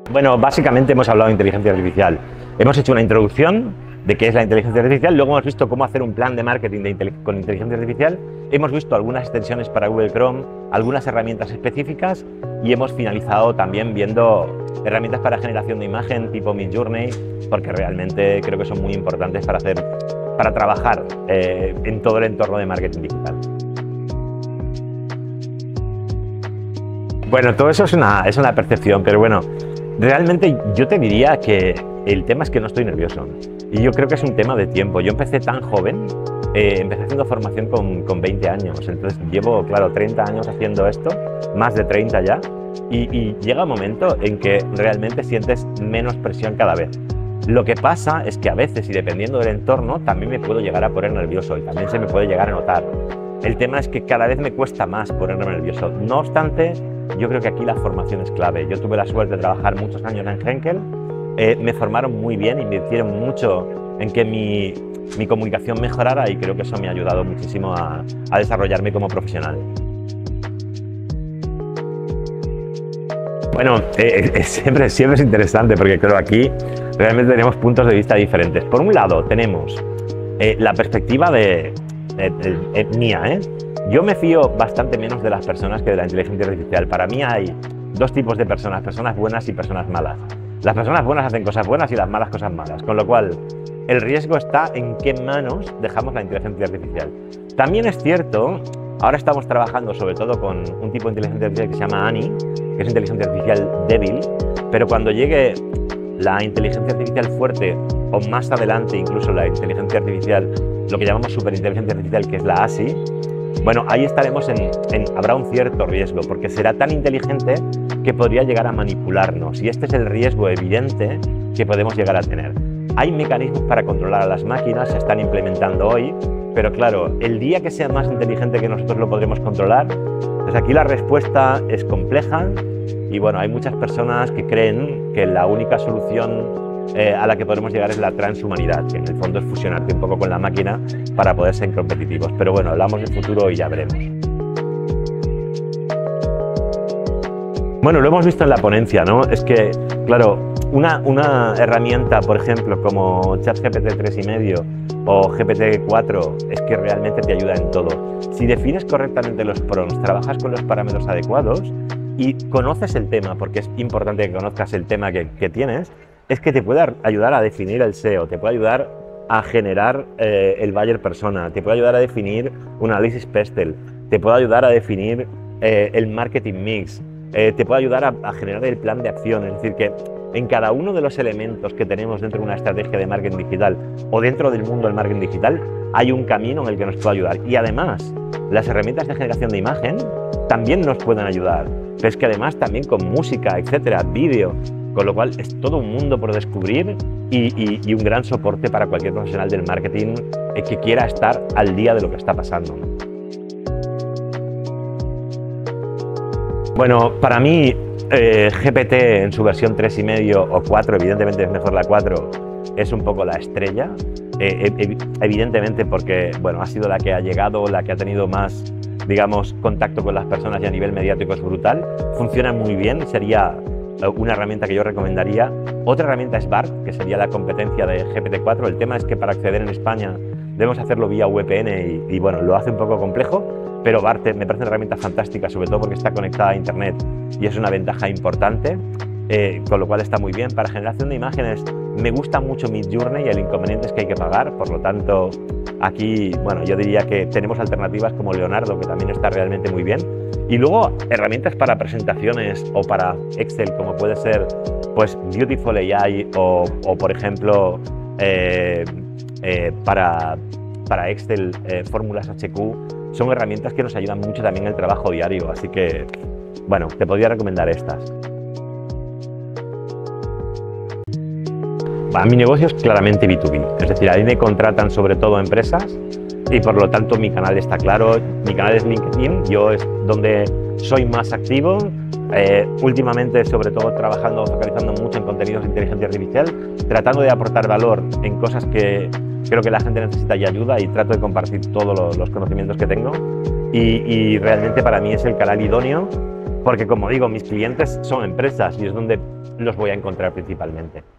Bueno, básicamente hemos hablado de inteligencia artificial. Hemos hecho una introducción de qué es la inteligencia artificial, luego hemos visto cómo hacer un plan de marketing con inteligencia artificial, hemos visto algunas extensiones para Google Chrome, algunas herramientas específicas y hemos finalizado también viendo herramientas para generación de imagen tipo Midjourney, porque realmente creo que son muy importantes para trabajar en todo el entorno de marketing digital. Bueno, todo eso es una percepción, pero bueno, realmente yo te diría que el tema es que no estoy nervioso y yo creo que es un tema de tiempo. Yo empecé tan joven, empecé haciendo formación con 20 años, entonces llevo, claro, 30 años haciendo esto, más de 30 ya, y llega un momento en que realmente sientes menos presión cada vez. Lo que pasa es que a veces, y dependiendo del entorno, también me puedo llegar a poner nervioso y también se me puede llegar a notar. El tema es que cada vez me cuesta más ponerme nervioso. No obstante, yo creo que aquí la formación es clave. Yo tuve la suerte de trabajar muchos años en Henkel, me formaron muy bien, invirtieron mucho en que mi comunicación mejorara y creo que eso me ha ayudado muchísimo a desarrollarme como profesional. Bueno, siempre es interesante porque creo que aquí realmente tenemos puntos de vista diferentes. Por un lado tenemos la perspectiva mía, Yo me fío bastante menos de las personas que de la inteligencia artificial. Para mí hay dos tipos de personas buenas y personas malas. Las personas buenas hacen cosas buenas y las malas cosas malas, con lo cual el riesgo está en qué manos dejamos la inteligencia artificial. También es cierto, ahora estamos trabajando sobre todo con un tipo de inteligencia artificial que se llama Annie, que es inteligencia artificial débil, pero cuando llegue la inteligencia artificial fuerte o más adelante incluso la inteligencia artificial, lo que llamamos superinteligencia artificial, que es la ASI, bueno, ahí estaremos habrá un cierto riesgo, porque será tan inteligente que podría llegar a manipularnos, y este es el riesgo evidente que podemos llegar a tener. Hay mecanismos para controlar a las máquinas, se están implementando hoy, pero claro, el día que sea más inteligente que nosotros lo podremos controlar. Pues aquí la respuesta es compleja y bueno, hay muchas personas que creen que la única solución a la que podemos llegar es la transhumanidad, que en el fondo es fusionarte un poco con la máquina para poder ser competitivos. Pero bueno, hablamos del futuro y ya veremos. Bueno, lo hemos visto en la ponencia, ¿no? Es que, claro, una herramienta, por ejemplo, como ChatGPT 3,5 o GPT-4, es que realmente te ayuda en todo. Si defines correctamente los prompts, trabajas con los parámetros adecuados y conoces el tema, porque es importante que conozcas el tema que tienes, es que te puede ayudar a definir el SEO, te puede ayudar a generar el buyer persona, te puede ayudar a definir un análisis pestel, te puede ayudar a definir el marketing mix, te puede ayudar a generar el plan de acción. Es decir, que en cada uno de los elementos que tenemos dentro de una estrategia de marketing digital o dentro del mundo del marketing digital hay un camino en el que nos puede ayudar. Y además, las herramientas de generación de imagen también nos pueden ayudar. Pero es que además también con música, etcétera, vídeo, con lo cual es todo un mundo por descubrir y un gran soporte para cualquier profesional del marketing que quiera estar al día de lo que está pasando. Bueno, para mí GPT en su versión 3,5 o 4, evidentemente es mejor la 4, es un poco la estrella, evidentemente porque bueno, ha sido la que ha llegado, la que ha tenido más, digamos, contacto con las personas y a nivel mediático es brutal, funciona muy bien, sería una herramienta que yo recomendaría. Otra herramienta es BART, que sería la competencia de GPT-4. El tema es que para acceder en España debemos hacerlo vía VPN y bueno, lo hace un poco complejo, pero BART me parece una herramienta fantástica, sobre todo porque está conectada a Internet y es una ventaja importante, con lo cual está muy bien. Para generación de imágenes me gusta mucho Midjourney y el inconveniente es que hay que pagar, por lo tanto aquí, bueno, yo diría que tenemos alternativas como Leonardo, que también está realmente muy bien. Y luego herramientas para presentaciones o para Excel, como puede ser pues Beautiful AI o por ejemplo para Excel fórmulas HQ, son herramientas que nos ayudan mucho también en el trabajo diario, así que bueno, te podría recomendar estas. Mi negocio es claramente B2B, es decir, a mí me contratan sobre todo empresas y por lo tanto mi canal está claro, mi canal es LinkedIn, yo es donde soy más activo, últimamente sobre todo focalizando mucho en contenidos de inteligencia artificial, tratando de aportar valor en cosas que creo que la gente necesita y ayuda y trato de compartir todos los conocimientos que tengo y realmente para mí es el canal idóneo Porque como digo, mis clientes son empresas y es donde los voy a encontrar principalmente.